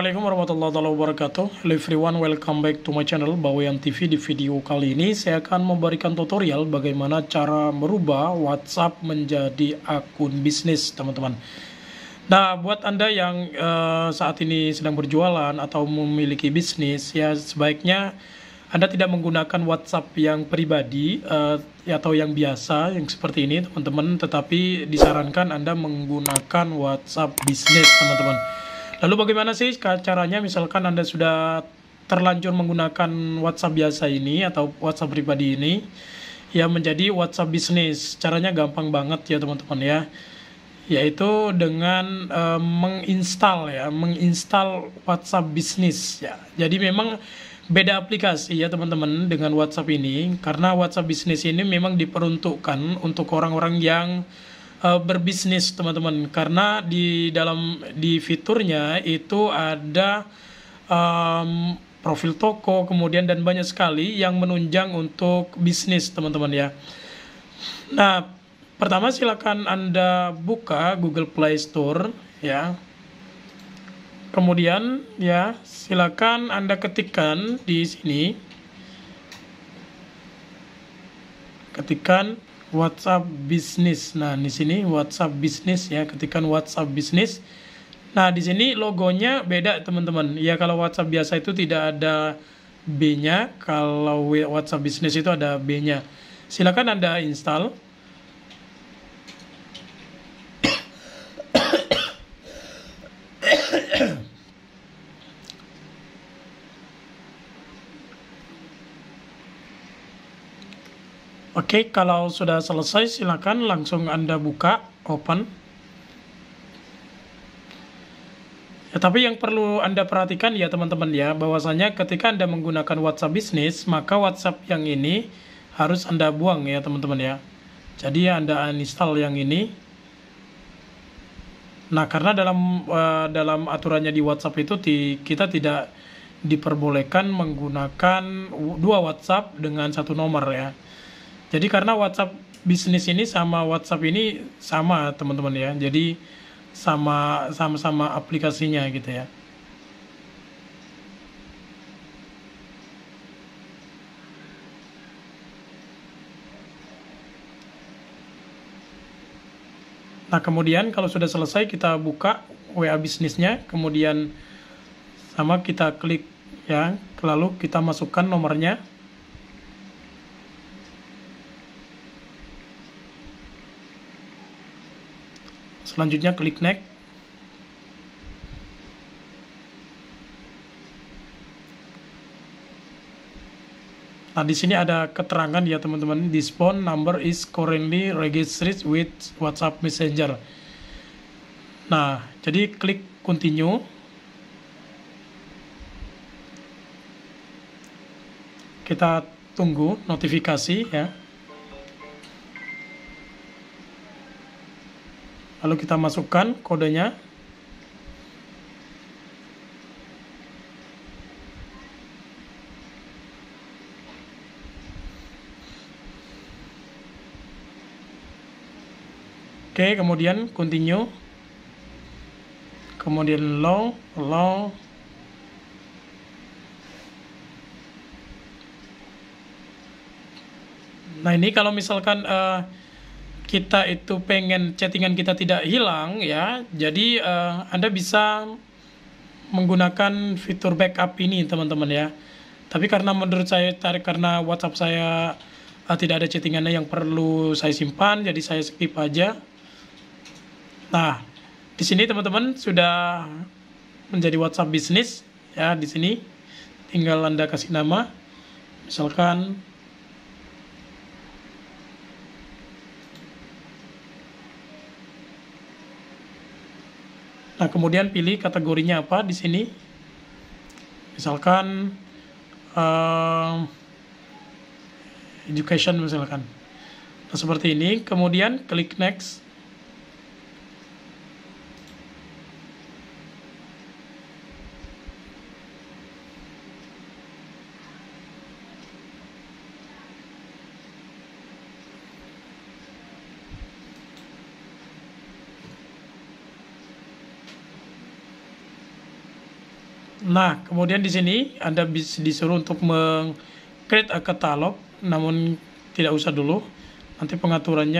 Assalamualaikum warahmatullahi wabarakatuh. Hello everyone, welcome back to my channel Bawean TV. Di video kali ini saya akan memberikan tutorial bagaimana cara merubah WhatsApp menjadi akun bisnis, teman-teman. Nah, buat Anda yang saat ini sedang berjualan atau memiliki bisnis, ya sebaiknya Anda tidak menggunakan WhatsApp yang pribadi atau yang biasa, yang seperti ini, teman-teman. Tetapi disarankan Anda menggunakan WhatsApp bisnis, teman-teman. Lalu bagaimana sih caranya? Misalkan Anda sudah terlanjur menggunakan WhatsApp biasa ini atau WhatsApp pribadi ini, ya menjadi WhatsApp bisnis. Caranya gampang banget ya teman-teman ya. Yaitu dengan menginstal WhatsApp bisnis ya. Jadi memang beda aplikasi ya teman-teman dengan WhatsApp ini, karena WhatsApp bisnis ini memang diperuntukkan untuk orang-orang yang berbisnis, teman-teman, karena di fiturnya itu ada profil toko, kemudian dan banyak sekali yang menunjang untuk bisnis, teman-teman ya. Nah, pertama silakan Anda buka Google Play Store ya. Kemudian ya, silakan Anda ketikkan di sini, ketikkan WhatsApp Business. Nah, di sini WhatsApp Business ya, ketikkan WhatsApp Business. Nah, di sini logonya beda, teman-teman. Ya, kalau WhatsApp biasa itu tidak ada B-nya, kalau WhatsApp Business itu ada B-nya. Silakan Anda install. Oke, kalau sudah selesai silakan langsung Anda buka, open. Ya, tapi yang perlu Anda perhatikan ya teman-teman ya, bahwasanya ketika Anda menggunakan WhatsApp bisnis, maka WhatsApp yang ini harus Anda buang ya teman-teman ya. Jadi Anda uninstall yang ini. Nah, karena dalam aturannya di WhatsApp itu kita tidak diperbolehkan menggunakan dua WhatsApp dengan satu nomor ya. Jadi karena WhatsApp bisnis ini sama WhatsApp ini sama, teman-teman ya. Jadi sama-sama aplikasinya gitu ya. Nah, kemudian kalau sudah selesai kita buka WA bisnisnya, kemudian sama kita klik ya, lalu kita masukkan nomornya. Selanjutnya klik next. Nah, di sini ada keterangan ya teman-teman, this phone number is currently registered with WhatsApp Messenger. Nah, jadi klik continue. Kita tunggu notifikasi ya. Lalu kita masukkan kodenya. Oke, kemudian continue. Kemudian allow. Nah, ini kalau misalkan kita itu pengen chattingan kita tidak hilang ya, jadi Anda bisa menggunakan fitur backup ini teman-teman ya. Tapi karena menurut saya karena WhatsApp saya tidak ada chattingannya yang perlu saya simpan, jadi saya skip aja. Nah, di sini teman-teman sudah menjadi WhatsApp bisnis ya. Di sini tinggal Anda kasih nama, misalkan nah, kemudian pilih kategorinya apa di sini. Misalkan education misalkan. Nah, seperti ini. Kemudian klik next. Nah, kemudian di sini Anda disuruh untuk create a catalog, namun tidak usah dulu. Nanti pengaturannya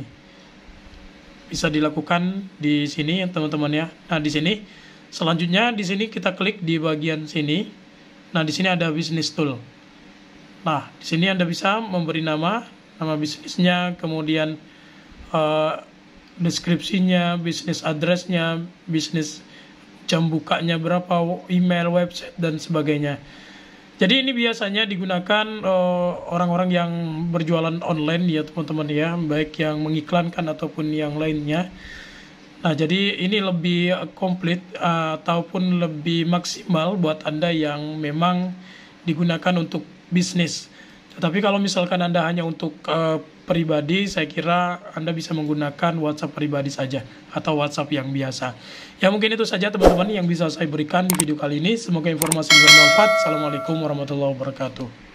bisa dilakukan di sini ya teman-teman ya. Nah, di sini selanjutnya di sini kita klik di bagian sini. Nah, di sini ada business tool. Nah, di sini Anda bisa memberi nama bisnisnya, kemudian deskripsinya, bisnis addressnya, bisnis jam bukanya berapa, email, website, dan sebagainya. Jadi ini biasanya digunakan orang-orang yang berjualan online ya teman-teman ya, baik yang mengiklankan ataupun yang lainnya. Nah, jadi ini lebih komplit ataupun lebih maksimal buat Anda yang memang digunakan untuk bisnis. Tetapi kalau misalkan Anda hanya untuk pribadi, saya kira Anda bisa menggunakan WhatsApp pribadi saja atau WhatsApp yang biasa. Ya mungkin itu saja teman-teman yang bisa saya berikan di video kali ini. Semoga informasi bermanfaat. Assalamualaikum warahmatullahi wabarakatuh.